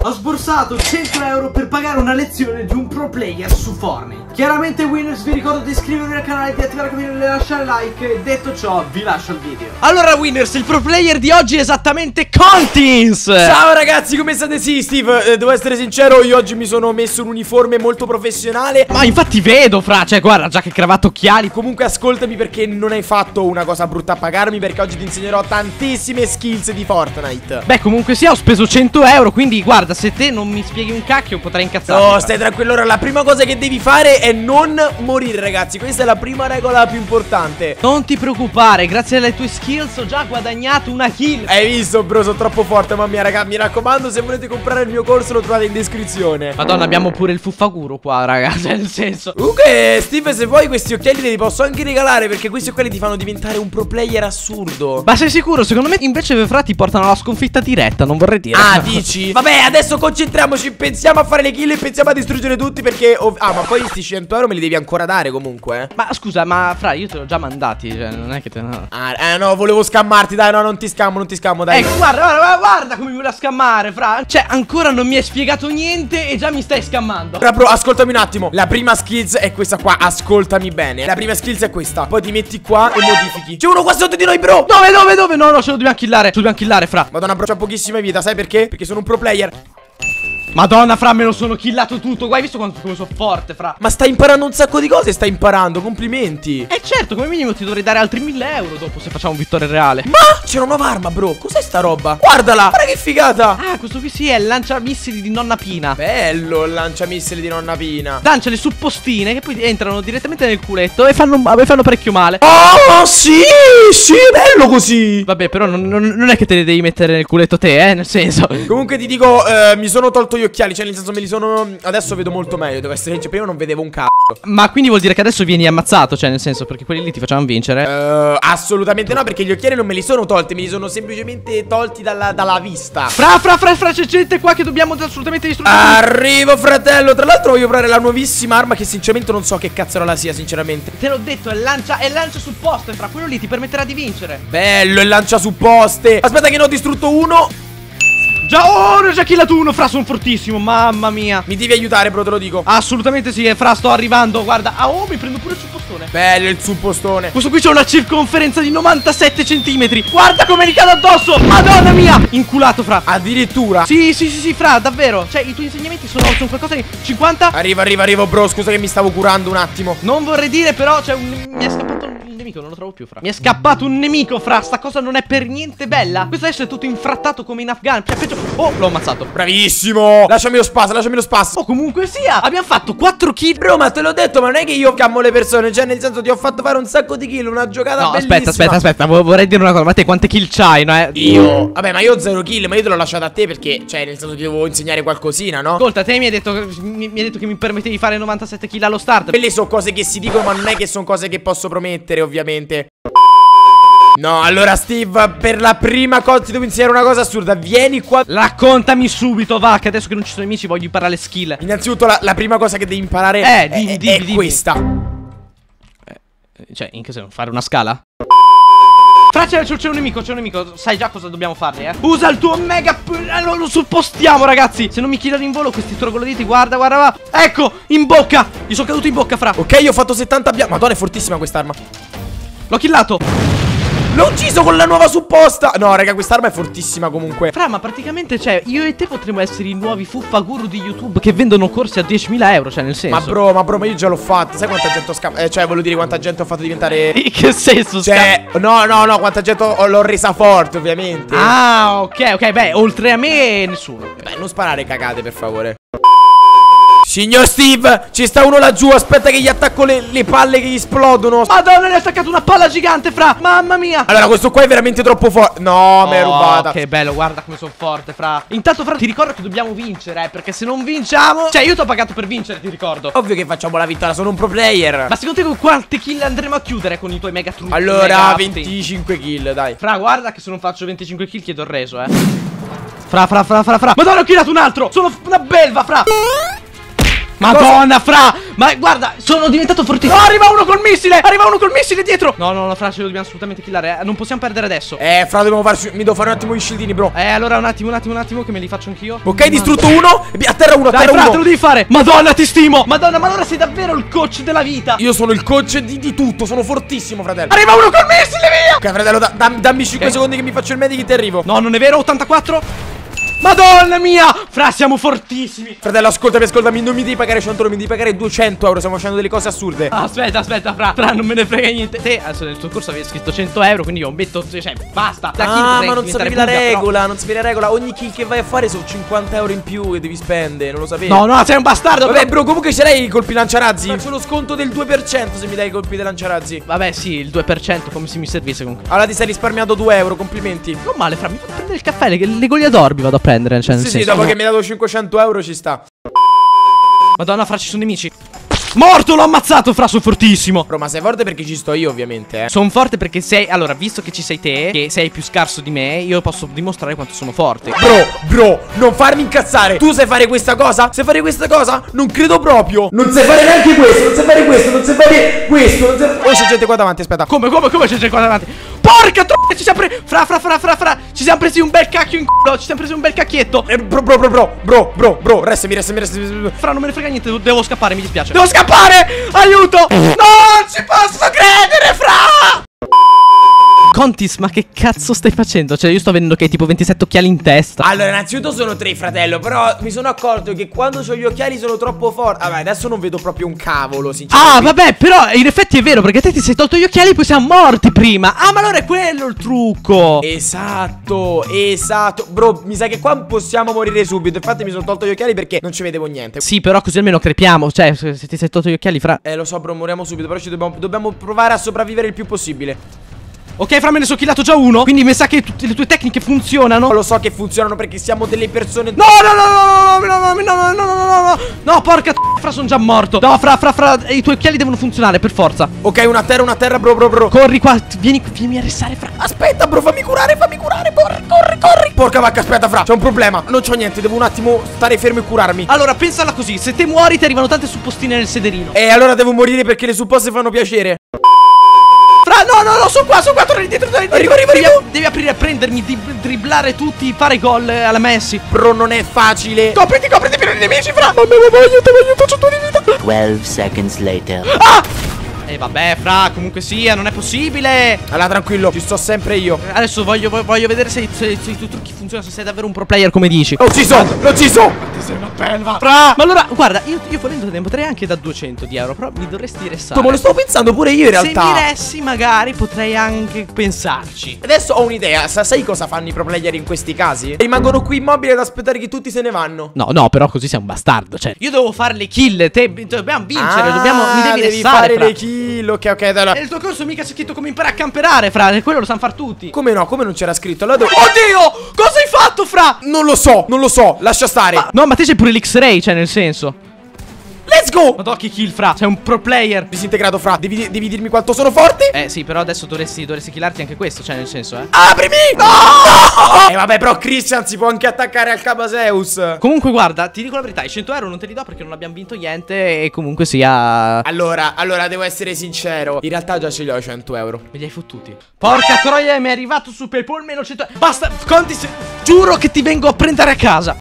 Ho sborsato 100 euro per pagare una lezione di un pro player su Fortnite. Chiaramente Winners, vi ricordo di iscrivervi al canale, di attivare la campanella e lasciare like. E detto ciò, vi lascio il video. Allora Winners, il pro player di oggi è esattamente Contins. Ciao ragazzi, come state? Sì, Steve, devo essere sincero, io oggi mi sono messo un uniforme molto professionale. Ma infatti vedo, fra, cioè guarda, già che cravato, occhiali. Comunque ascoltami, perché non hai fatto una cosa brutta a pagarmi, perché oggi ti insegnerò tantissime skills di Fortnite. Beh, comunque sia, ho speso 100 euro, quindi guarda, se te non mi spieghi un cacchio potrei incazzarmi. No, stai tranquillo, ora la prima cosa che devi fare è non morire, ragazzi. Questa è la prima regola più importante. Non ti preoccupare, grazie alle tue skills ho già guadagnato una kill. Hai visto, bro, sono troppo forte, mamma mia, raga. Mi raccomando, se volete comprare il mio corso lo trovate in descrizione. Madonna, abbiamo pure il fuffaguro qua, raga, cioè nel senso. Comunque, Steve, se vuoi questi occhiali te li posso anche regalare, perché questi occhiali ti fanno diventare un pro player assurdo. Ma sei sicuro? Secondo me invece fra ti portano alla sconfitta diretta, non vorrei dire. Ah, dici? Vabbè, adesso concentriamoci, pensiamo a fare le kill e pensiamo a distruggere tutti, perché ah, ma poi questi 100 euro me li devi ancora dare comunque. Ma scusa, ma fra, io te li ho già mandati, cioè non è che te no. No, volevo scammarti, dai, no, non ti scammo, dai. Guarda come mi vuole scammare, fra. Cioè, ancora non mi hai spiegato niente e già mi stai scammando. Ora, bro, ascoltami un attimo. La prima skills è questa qua, ascoltami bene. La prima skills è questa. Poi ti metti qua e modifichi. C'è uno qua sotto di noi, bro. Dove? No, ce lo dobbiamo killare, fra. Madonna, bro, c'ha pochissima vita, sai perché? Perché sono un pro player. Madonna, fra, me lo sono killato tutto. Guai, hai visto come sono forte, fra? Ma stai imparando un sacco di cose, stai imparando, complimenti. Certo, come minimo ti dovrei dare altri 1000 euro dopo se facciamo vittoria reale. Ma c'è una nuova arma, bro, cos'è sta roba? Guardala, guarda che figata. Ah, questo qui sì, è il lanciamissili di nonna Pina. Bello il lanciamissili di nonna Pina. Lancia le suppostine che poi entrano direttamente nel culetto e fanno parecchio male. Oh, sì, è bello così. Vabbè, però non è che te le devi mettere nel culetto te, nel senso. Comunque ti dico, mi sono tolto gli occhiali, cioè nel senso me li sono... Adesso vedo molto meglio, devo essere sincero, prima non vedevo un cazzo. Ma quindi vuol dire che adesso vieni ammazzato, cioè nel senso, perché quelli lì ti facevano vincere? Assolutamente no, perché gli occhiali non me li sono tolti, me li sono semplicemente tolti dalla vista. Fra, c'è gente qua che dobbiamo assolutamente distruggere. Arrivo, fratello. Tra l'altro voglio provare la nuovissima arma, che sinceramente non so che cazzarola sia, sinceramente. Te l'ho detto, è lancia supposte, fra, quello lì ti permetterà di vincere. Bello, il lancia supposte. Aspetta che ne ho distrutto uno. Già, ne ho già killato uno, fra, sono fortissimo, mamma mia. Mi devi aiutare, bro, te lo dico. Assolutamente sì, fra, sto arrivando, guarda. Mi prendo pure il suppostone. Bello il suppostone. Questo qui c'è una circonferenza di 97 centimetri. Guarda come mi cade addosso, madonna mia. Inculato, fra. Addirittura? Sì, fra, davvero. Cioè, i tuoi insegnamenti sono qualcosa di 50. Arrivo, bro, scusa che mi stavo curando un attimo. Non vorrei dire, però, cioè, mi è scappato un nemico, non lo trovo più, fra. Mi è scappato un nemico, fra. Sta cosa non è per niente bella. Questo adesso è tutto infrattato come in Afghan. Cioè, peggio. Oh, l'ho ammazzato. Bravissimo. Lasciami lo spazio. Oh, comunque sia, abbiamo fatto 4 kill. Bro, ma te l'ho detto, ma non è che io cammo le persone. Cioè, nel senso, ti ho fatto fare un sacco di kill. Una giocata bellissima. Aspetta, vorrei dire una cosa. Ma te quante kill c'hai, no? Io? Vabbè, ma io ho 0 kill. Ma io te l'ho lasciato a te perché, cioè, nel senso, ti devo insegnare qualcosina, no? Ascolta, te mi hai detto che mi permettevi di fare 97 kill allo start. Quelle sono cose che si dicono, ma non è che sono cose che posso promettere, ovviamente. No, allora Steve, per la prima cosa ti devo insegnare una cosa assurda. Vieni qua. Raccontami subito, va, che adesso che non ci sono nemici voglio imparare le skill. Innanzitutto la prima cosa che devi imparare è questa. Cioè, in che senso? Fare una scala? Fra, c'è un nemico, sai già cosa dobbiamo fare, Usa il tuo mega. Lo suppostiamo, ragazzi. Se non mi killano in volo questi trogloditi, guarda, va. Ecco, in bocca. Gli sono caduto in bocca, fra. Ok, io ho fatto 70 Madonna, è fortissima quest'arma. L'ho killato. L'ho ucciso con la nuova supposta. No, raga, quest'arma è fortissima comunque. Fra, ma praticamente, cioè, io e te potremmo essere i nuovi fuffaguru di YouTube che vendono corsi a 10.000 euro, cioè, nel senso. Ma bro, ma io già l'ho fatto. Sai quanta gente ho scammato? Cioè, voglio dire, quanta gente ho fatto diventare... In che senso? Cioè, no, quanta gente l'ho resa forte, ovviamente. Ah, ok, beh, oltre a me, nessuno. Beh, non sparare cagate, per favore. Signor Steve, ci sta uno laggiù. Aspetta che gli attacco le palle che gli esplodono. Madonna, ne ha attaccato una palla gigante, fra. Mamma mia. Allora, questo qua è veramente troppo forte. No, mi è rubata. Che bello, guarda come sono forte, fra. Intanto, fra, ti ricordo che dobbiamo vincere, perché se non vinciamo... Cioè, io ti ho pagato per vincere, ti ricordo. Ovvio che facciamo la vittoria, sono un pro player. Ma secondo te con quante kill andremo a chiudere con i tuoi mega trucchi? Allora, 25 kill, dai. Fra, guarda che se non faccio 25 kill chiedo il reso, Fra. Madonna, ho killato un altro. Sono una belva, fra. Madonna, fra! Ma guarda, sono diventato fortissimo. Oh, arriva uno col missile! Arriva uno col missile dietro! No, no, fra, ce lo dobbiamo assolutamente killare. Non possiamo perdere adesso. Fra, mi devo fare un attimo gli shieldini, bro. Allora un attimo che me li faccio anch'io. Ok, distrutto uno. A terra uno, a Dai, terra fra, uno. te lo devi fare. Madonna, ti stimo. Madonna, ma allora sei davvero il coach della vita. Io sono il coach di tutto. Sono fortissimo, fratello. Arriva uno col missile, via! Ok, fratello, dammi 5 secondi che mi faccio il medikit e arrivo. No, non è vero, 84. Madonna mia! Fra, siamo fortissimi. Fratello, ascoltami, non mi devi pagare 100 euro, mi devi pagare 200 euro. Stiamo facendo delle cose assurde. Aspetta, fra, non me ne frega niente. Te adesso nel tuo corso avevi scritto 100 euro, quindi io metto, cioè, basta. Ma non sapevi la regola, non sapevi la regola. Ogni kill che vai a fare sono 50 euro in più che devi spendere, non lo sapevi? No, sei un bastardo. Vabbè, bro, comunque ce l'hai i colpi lanciarazzi? Faccio lo sconto del 2% se mi dai i colpi dei lanciarazzi. Vabbè, sì, il 2% come se mi servisse comunque. Allora ti sei risparmiato 2 euro, complimenti. Non male, fra, mi vado a prendere il caffè, le Goliador mi vado a prendere, cioè, sì, dopo che mi hai dato 500 euro ci sta. Madonna, fra, ci sono nemici. Morto, l'ho ammazzato, fra, sono fortissimo. Bro, ma sei forte perché ci sto io, ovviamente, Sono forte perché sei, allora, visto che ci sei te, che sei più scarso di me, io posso dimostrare quanto sono forte. Bro, non farmi incazzare. Tu sai fare questa cosa? Sai fare questa cosa? Non credo proprio. Non sai fare neanche questo, non sai fare questo, non sai fare questo, non sai... Oh, c'è gente qua davanti, aspetta. Come c'è gente qua davanti? Porca troia, ci siamo presi. Fra, ci siamo presi un bel cacchio in culo. Ci siamo presi un bel cacchietto. Bro, restami. Fra, non me ne frega niente, devo scappare, mi dispiace. Devo scappare! Aiuto! Non ci posso credere, fra! Contis, ma che cazzo stai facendo? Cioè, io sto vedendo che hai tipo 27 occhiali in testa. Allora, innanzitutto sono 3, fratello. Però mi sono accorto che quando ho gli occhiali sono troppo forti. Vabbè, adesso non vedo proprio un cavolo, sinceramente. Ah, vabbè, però in effetti è vero, perché te ti sei tolto gli occhiali e poi siamo morti prima. Ah, ma allora è quello il trucco. Esatto. Bro, mi sa che qua possiamo morire subito. Infatti mi sono tolto gli occhiali perché non ci vedevo niente. Sì, però così almeno crepiamo. Cioè, se ti sei tolto gli occhiali, fra... Lo so, bro, moriamo subito. Però dobbiamo provare a sopravvivere il più possibile. Ok, fra, me ne sono killato già uno. Quindi mi sa che tutte le tue tecniche funzionano. Lo so che funzionano perché siamo delle persone. No, porca fra, sono già morto. No, fra, i tuoi occhiali devono funzionare per forza. Ok, una terra, bro. Corri qua, vieni a restare, fra. Aspetta, bro, fammi curare, corri. Porca vacca, aspetta, fra, c'è un problema. Non c'ho niente, devo un attimo stare fermo e curarmi. Allora, pensala così, se te muori ti arrivano tante suppostine nel sederino. Allora devo morire perché le supposte fanno piacere. Fra, no, sono qua, torna dietro. Arrivo. Devi aprire a prendermi, dribblare tutti, fare gol alla Messi. Bro, non è facile. Copriti pieno di nemici, fra. Ma aiuto, c'ho tu di vita. 12 seconds later. Vabbè, fra, comunque sia, non è possibile. Allora, tranquillo, ci sto sempre io. Adesso voglio vedere se i tuoi trucchi funzionano, se sei davvero un pro player come dici. L'ho ucciso. Ti sei una belva, fra. Ma allora, guarda, io volendo te ne potrei anche da 200 di euro, però mi dovresti restare. Ma lo stavo pensando pure io in realtà. Se mi ressi magari potrei anche pensarci. Adesso ho un'idea, sai cosa fanno i pro player in questi casi? Rimangono qui immobili ad aspettare che tutti se ne vanno. No, però così sei un bastardo, cioè. Io devo fare le kill, dobbiamo vincere, mi devi devi restare, fare le kill. Ok, dai. Nel tuo corso mica c'è scritto come imparare a camperare, fra, quello lo sanno far tutti. Come no? Come non c'era scritto? Allora Oddio! Cosa hai fatto, fra? Non lo so, lascia stare. No, ma te c'hai pure l'X-Ray, cioè, nel senso. Let's go! Madonna, che kill, fra. Sei un pro player. Disintegrato, fra. Devi dirmi quanto sono forte? Sì, però adesso dovresti killarti anche questo, cioè, nel senso, Aprimi! No! Vabbè, però Christian si può anche attaccare al Cabaseus. Comunque, guarda, ti dico la verità, i 100 euro non te li do perché non abbiamo vinto niente e comunque sia... Allora, devo essere sincero. In realtà già ce li ho i 100 euro. Me li hai fottuti. Porca troia, mi è arrivato su PayPal meno 100 euro. Basta, Conti, giuro che ti vengo a prendere a casa.